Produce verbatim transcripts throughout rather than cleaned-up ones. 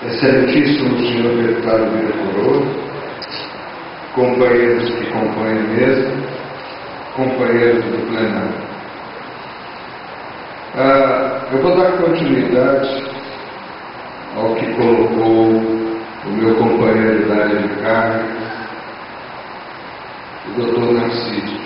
Excelentíssimo senhor deputado Vila Coroa, companheiros que compõem a mesa, companheiros do plenário. Ah, eu vou dar continuidade ao que colocou o meu companheiro da área de carga, o doutor Narciso.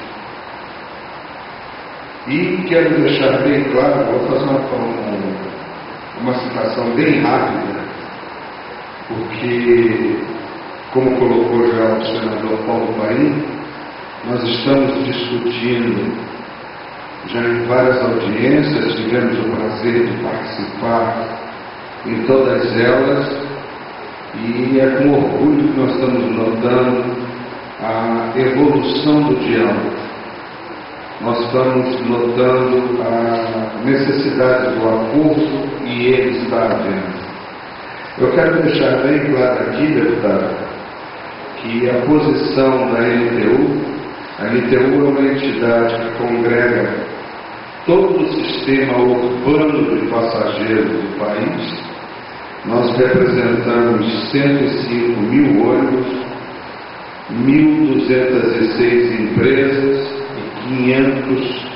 E quero deixar bem claro, vou fazer uma, uma citação bem rápida, porque, como colocou já o senador Paulo Paim, nós estamos discutindo já em várias audiências, tivemos o prazer de participar em todas elas, e é com orgulho que nós estamos notando a evolução do diálogo. Nós estamos notando a necessidade do acordo e ele está havendo. Eu quero deixar bem claro aqui, deputado, que a posição da N T U, a N T U é uma entidade que congrega todo o sistema urbano de passageiros do país. Nós representamos cento e cinco mil ônibus, mil duzentas e seis empresas e quinhentos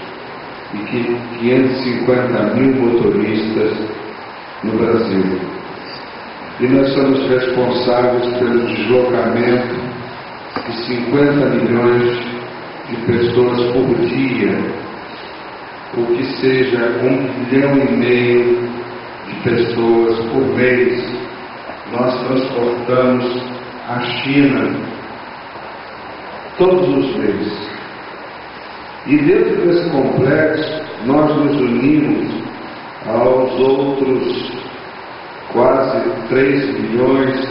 e cinquenta mil motoristas no Brasil. E nós somos responsáveis pelo deslocamento de cinquenta milhões de pessoas por dia, o que seja um bilhão e meio de pessoas por mês. Nós transportamos a China todos os meses. E dentro desse complexo, nós nos unimos aos outros quase três milhões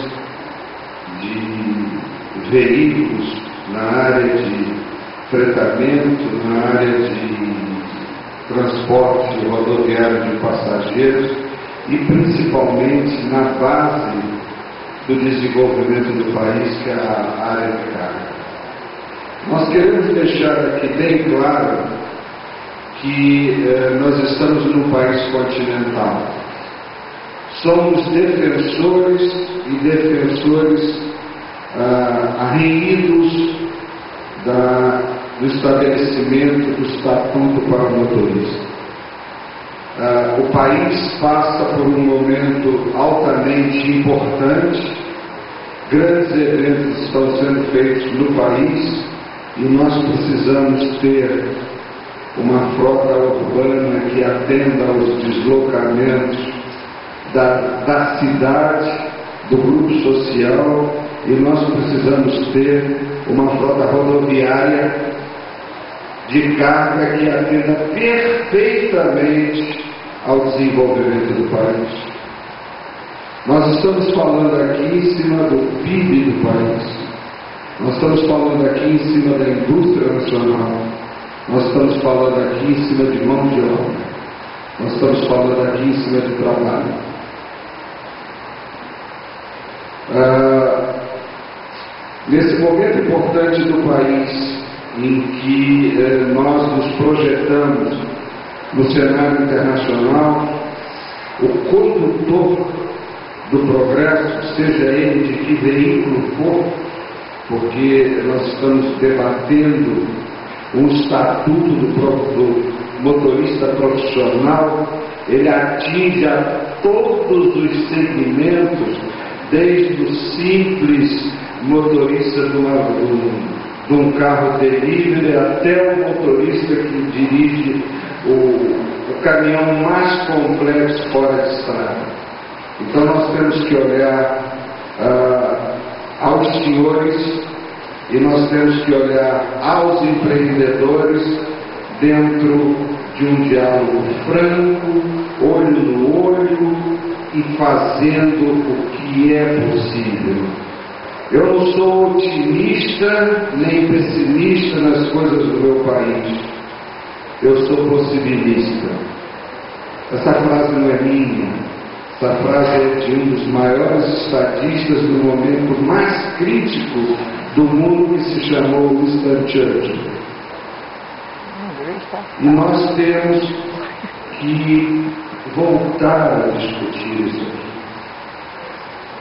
de veículos na área de fretamento, na área de transporte rodoviário de passageiros e principalmente na base do desenvolvimento do país, que é a área de carga. Nós queremos deixar aqui bem claro que eh, nós estamos num país continental. Somos defensores e defensores ah, arreídos da, do estabelecimento do estatuto para o motorista. Ah, o país passa por um momento altamente importante, grandes eventos estão sendo feitos no país e nós precisamos ter uma frota urbana que atenda aos deslocamentos Da, da cidade, do grupo social, e nós precisamos ter uma frota rodoviária de carga que atenda perfeitamente ao desenvolvimento do país. Nós estamos falando aqui em cima do P I B do país, nós estamos falando aqui em cima da indústria nacional, nós estamos falando aqui em cima de mão de obra, nós estamos falando aqui em cima de trabalho. Ah, nesse momento importante do país, em que eh, nós nos projetamos no cenário internacional, o condutor do progresso, seja ele de que veículo for, porque nós estamos debatendo um estatuto do, do motorista profissional, ele atinge a todos os segmentos, desde o simples motorista de, uma, de um carro delivery até o motorista que dirige o, o caminhão mais complexo fora de estrada. Então nós temos que olhar ah, aos senhores e nós temos que olhar aos empreendedores dentro de um diálogo franco, olho no olho, e fazendo o que é possível. Eu não sou otimista nem pessimista nas coisas do meu país. Eu sou possibilista. Essa frase não é minha. Essa frase é de um dos maiores estadistas do momento mais crítico do mundo, que se chamou Winston Churchill. E nós temos que voltar a discutir isso aqui.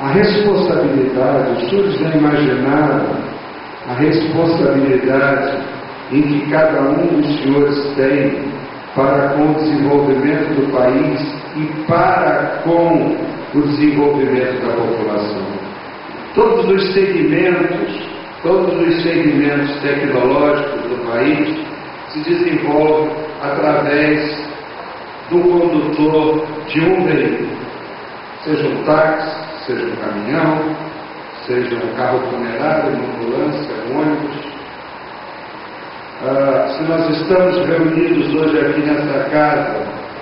a responsabilidade, os senhores já imaginaram a responsabilidade em que cada um dos senhores tem para com o desenvolvimento do país e para com o desenvolvimento da população. Todos os segmentos, todos os segmentos tecnológicos do país se desenvolvem através do condutor de um veículo, seja um táxi, seja um caminhão, seja um carro funerário, uma ambulância, um ônibus. Ah, se nós estamos reunidos hoje aqui nessa casa,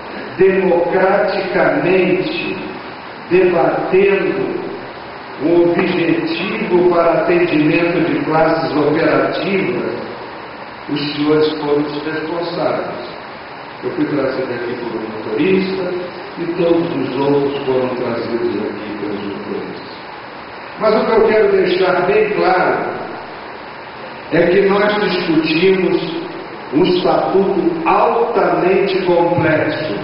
democraticamente debatendo um objetivo para atendimento de classes operativas, os senhores foram os responsáveis. Eu fui trazido aqui por um motorista e todos os outros foram trazidos aqui pelos motoristas. Mas o que eu quero deixar bem claro é que nós discutimos um estatuto altamente complexo.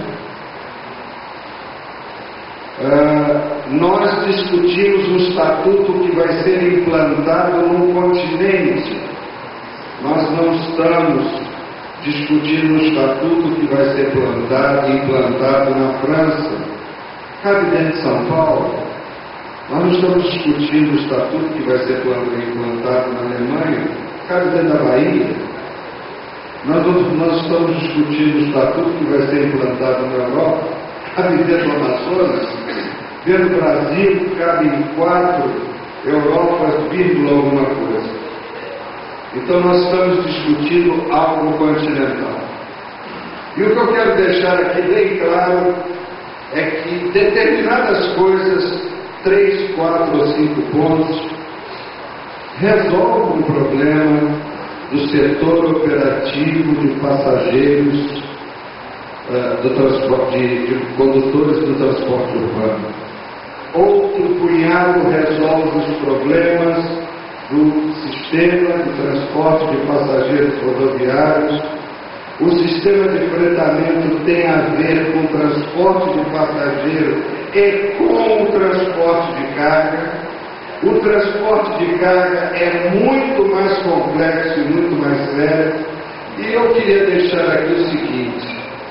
Uh, nós discutimos um estatuto que vai ser implantado num continente. Nós não estamos discutindo um estatuto que vai ser plantado, implantado na França, cabe dentro de São Paulo. Nós não estamos discutindo um estatuto que vai ser implantado na Alemanha, cabe dentro da Bahia. Nós, nós estamos discutindo um estatuto que vai ser implantado na Europa, cabe dentro do Amazonas, dentro do Brasil, cabe em quatro Europas, vírgula alguma coisa. Então nós estamos discutindo algo continental. E o que eu quero deixar aqui bem claro é que determinadas coisas, três, quatro ou cinco pontos, resolvem o problema do setor operativo de passageiros, uh, do transporte, de, de condutores do transporte urbano. Outro punhado resolve os problemas do sistema de transporte de passageiros rodoviários. O sistema de fretamento tem a ver com o transporte de passageiro e com o transporte de carga. O transporte de carga é muito mais complexo e muito mais sério. E eu queria deixar aqui o seguinte,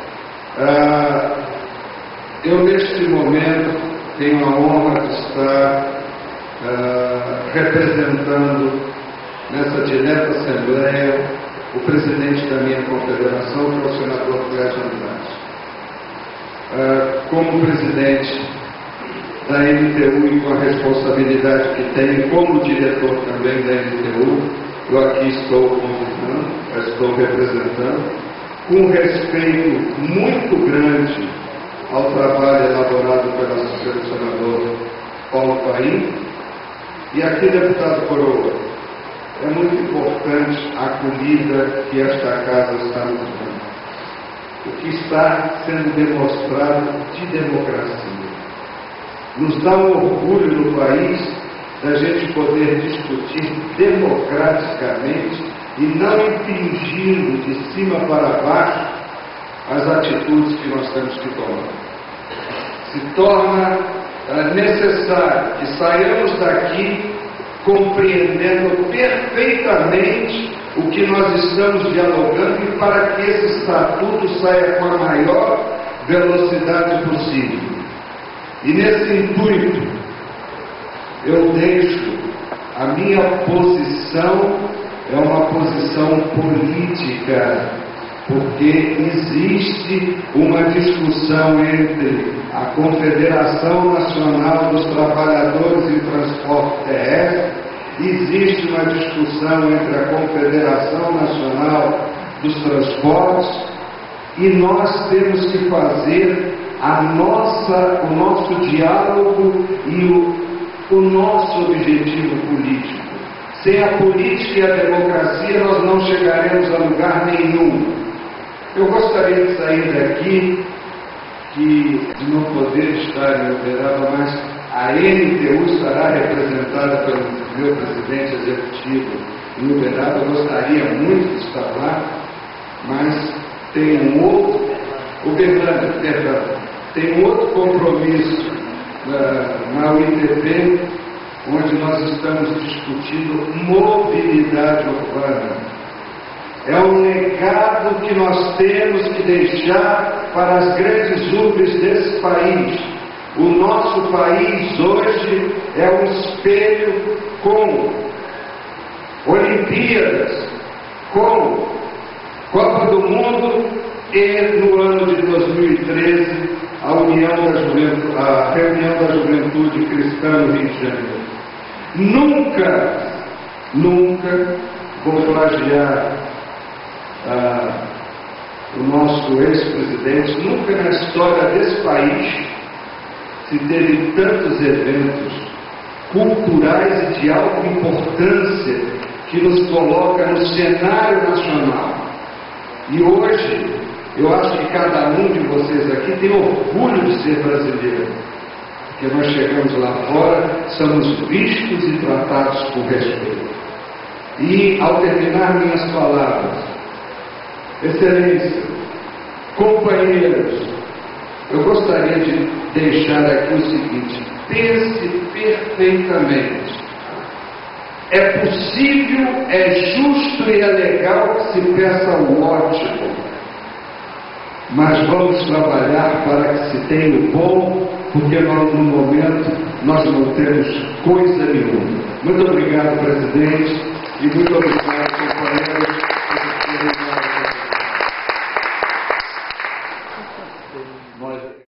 uh, eu neste momento tenho a honra de estar Uh, representando nessa direta assembleia o presidente da minha confederação, que é o senador Clécio Andrade. Uh, como presidente da N T U e com a responsabilidade que tenho, como diretor também da N T U, eu aqui estou convidando, estou representando, com um respeito muito grande ao trabalho elaborado pelo senador Paulo Paim. E aqui, deputado Coroa, é muito importante a acolhida que esta casa está nos dando. O que está sendo demonstrado de democracia. Nos dá um orgulho no país da gente poder discutir democraticamente e não impingindo de cima para baixo as atitudes que nós temos que tomar. Se torna É necessário que saiamos daqui compreendendo perfeitamente o que nós estamos dialogando e para que esse estatuto saia com a maior velocidade possível. E nesse intuito, eu deixo a minha posição, é uma posição política, porque existe uma discussão entre a Confederação Nacional dos Trabalhadores em Transporte Terrestre, existe uma discussão entre a Confederação Nacional dos Transportes, e nós temos que fazer a nossa, o nosso diálogo e o, o nosso objetivo político. Sem a política e a democracia, nós não chegaremos a lugar nenhum. Eu gostaria de sair daqui, que de não poder estar em Uberaba, mas a N T U estará representada pelo meu presidente executivo em Uberaba. Eu gostaria muito de estar lá, mas tem um outro, Uberlândia, perdão, tem um outro compromisso na U I T B, onde nós estamos discutindo mobilidade urbana. É um legado que nós temos que deixar para as grandes urbes desse país. O nosso país hoje é um espelho com Olimpíadas, com Copa do Mundo e, no ano de dois mil e treze, a, União da Juventude, a Reunião da Juventude Cristã no Rio de Janeiro. Nunca, nunca vou plagiar ah, o nosso ex-presidente, nunca na história desse país se teve tantos eventos culturais e de alta importância que nos coloca no cenário nacional. E hoje, eu acho que cada um de vocês aqui tem orgulho de ser brasileiro, porque nós chegamos lá fora, somos vistos e tratados com respeito. E, ao terminar minhas palavras, Excelência, companheiros, eu gostaria de deixar aqui o seguinte: pense perfeitamente. É possível, é justo e é legal que se peça o ótimo, mas vamos trabalhar para que se tenha o bom, porque nós, no momento nós não temos coisa nenhuma. Muito obrigado, presidente, e muito obrigado, companheiros. Nós